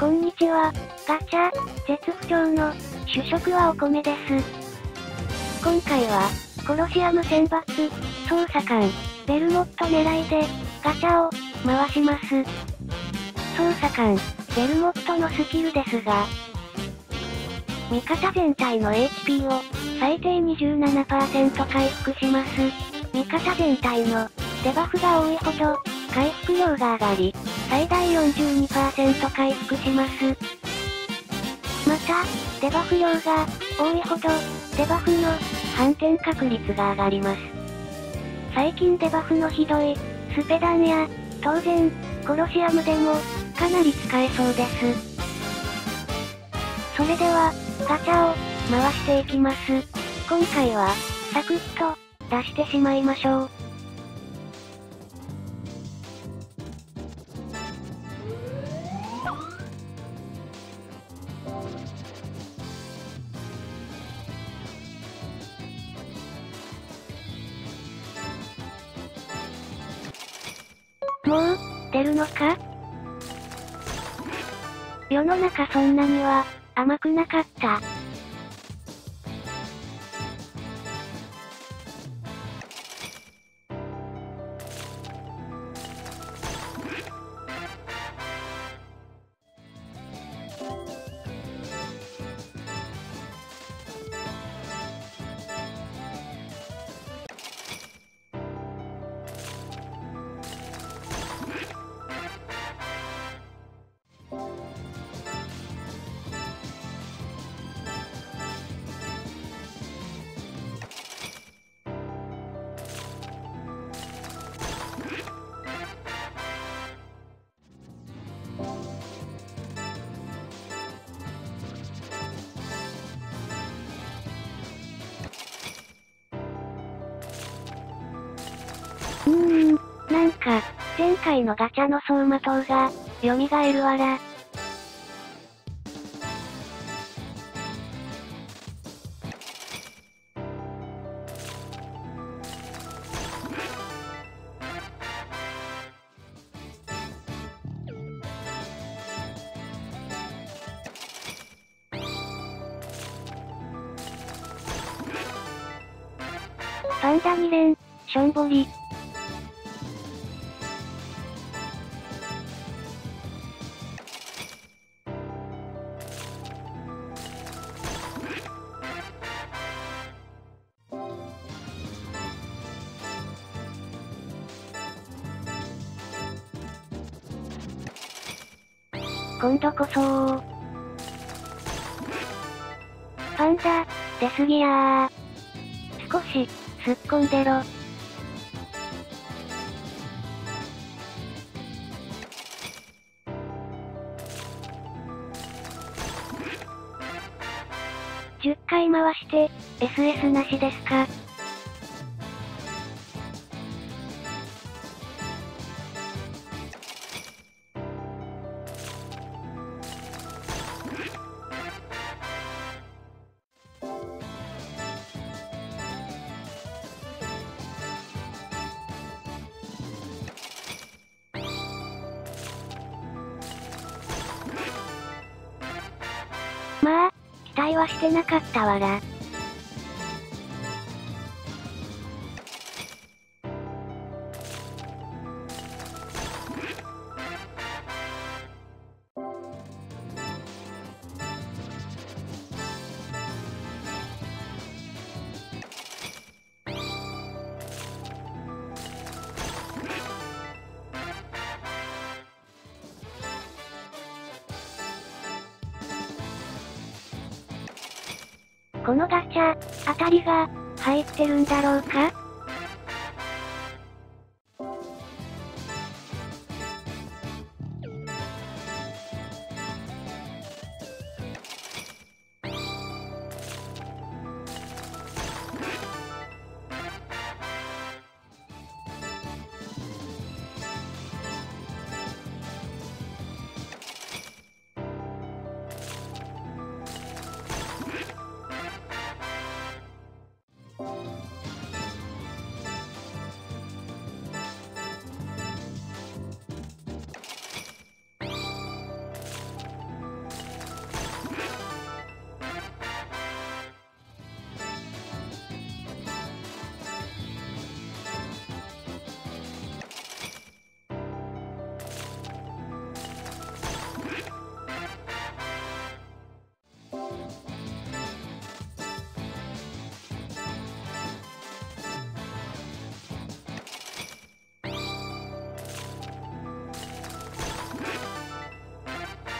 こんにちは、ガチャ、絶不調の、主食はお米です。今回は、コロシアム選抜、捜査官、ベルモット狙いで、ガチャを、回します。捜査官、ベルモットのスキルですが、味方全体の HP を、最低 27% 回復します。味方全体の、デバフが多いほど、回復量が上がり、最大 42% 回復します。また、デバフ量が、多いほど、デバフの、反転確率が上がります。最近デバフのひどい、スペダンや、当然、コロシアムでも、かなり使えそうです。それでは、ガチャを、回していきます。今回は、サクッと、出してしまいましょう。もう、出るのか？世の中そんなには、甘くなかった。なんか、前回のガチャの走馬灯が、蘇るわら。パンダ2連、しょんぼり。今度こそパンダ、出すぎやー。少し、突っ込んでろ。10回回して、SS なしですか？まあ、期待はしてなかったわら。このガチャ、当たりが、入ってるんだろうか？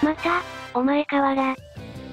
また、お前かわら。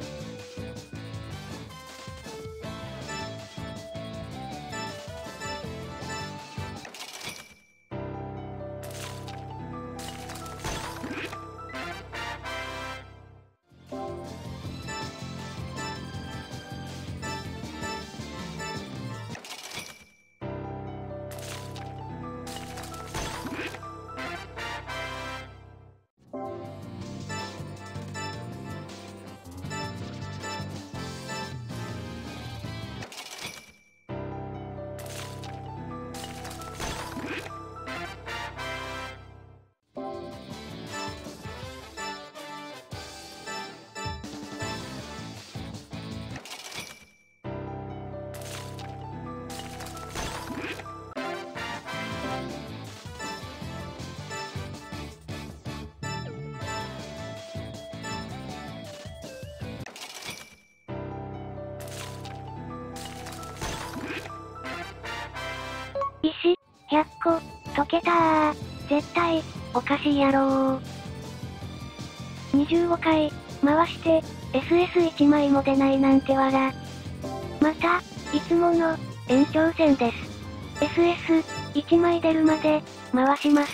石、100個、溶けたー。絶対、おかしいやろー。25回、回して、SS1 枚も出ないなんてわら。また、いつもの、延長戦です。SS1 枚出るまで、回します。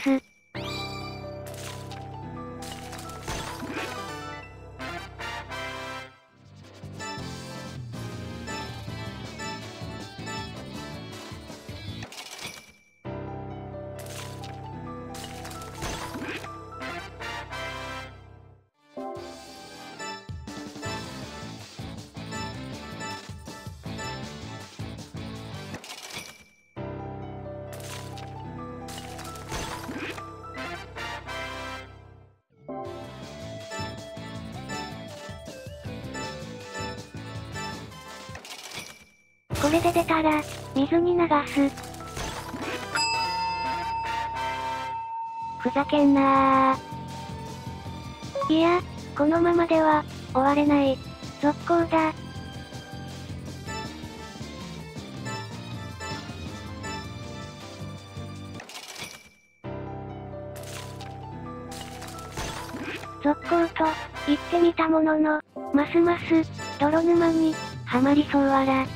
これで出たら、水に流す。ふざけんなー。いや、このままでは、終われない。続行だ。続行と、言ってみたものの、ますます、泥沼に、はまりそうわら。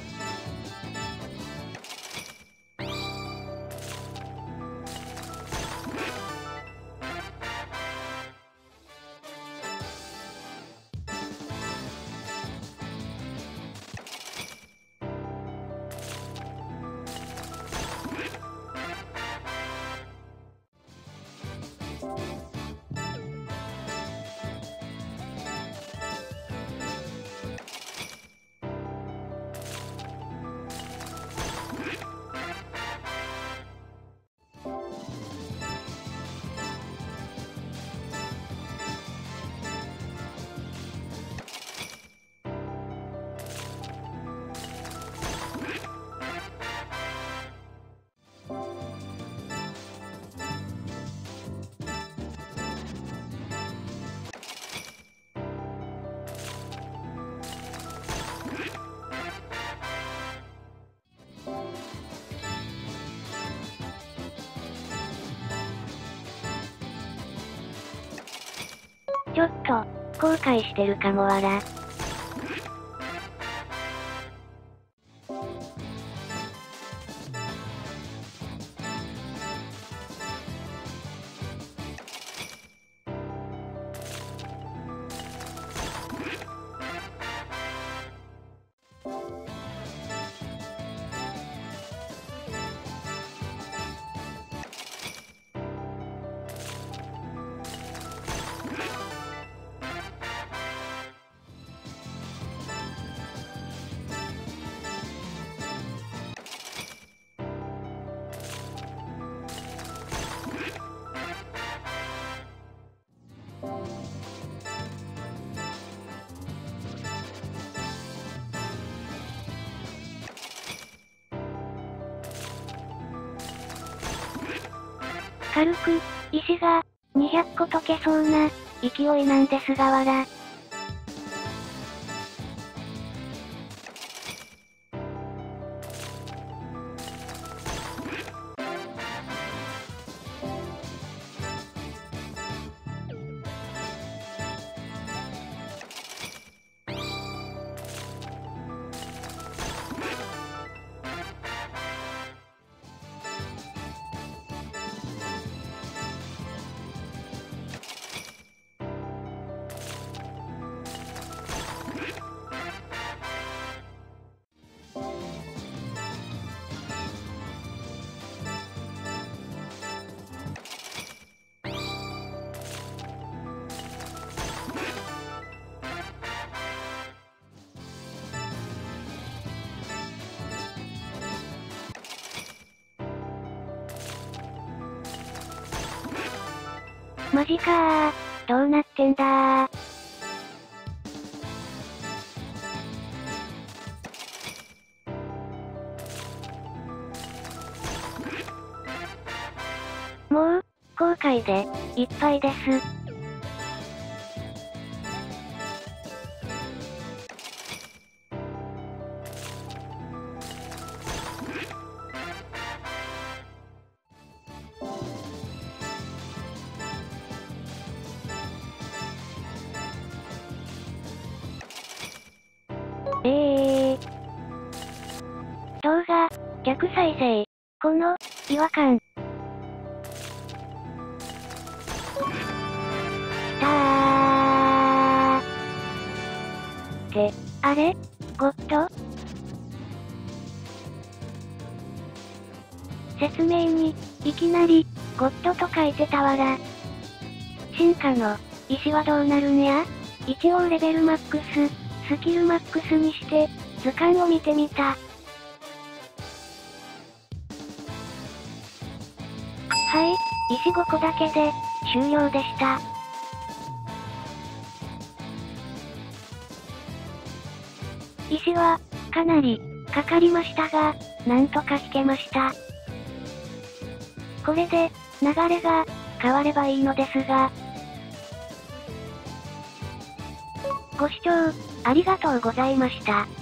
ちょっと、後悔してるかもわら。軽く、石が、200個溶けそうな、勢いなんですがわら。 マジかー。どうなってんだー。もう、後悔で、いっぱいです。動画、逆再生。この、違和感。あれゴッド？説明に、いきなり、ゴッドと書いてたわら。進化の、石はどうなるんや？一応レベルマックス、スキルマックスにして、図鑑を見てみた。はい、石5個だけで、終了でした。石は、かなり、かかりましたが、なんとか引けました。これで、流れが、変わればいいのですが。ご視聴、ありがとうございました。